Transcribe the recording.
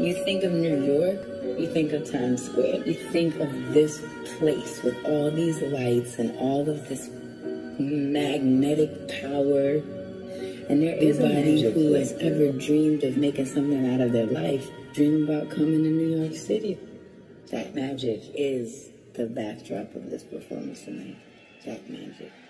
You think of New York, you think of Times Square. You think of this place with all these lights and all of this magnetic power. And there is anybody who has ever dreamed of making something out of their life, dream about coming to New York City. That magic is the backdrop of this performance tonight. That magic.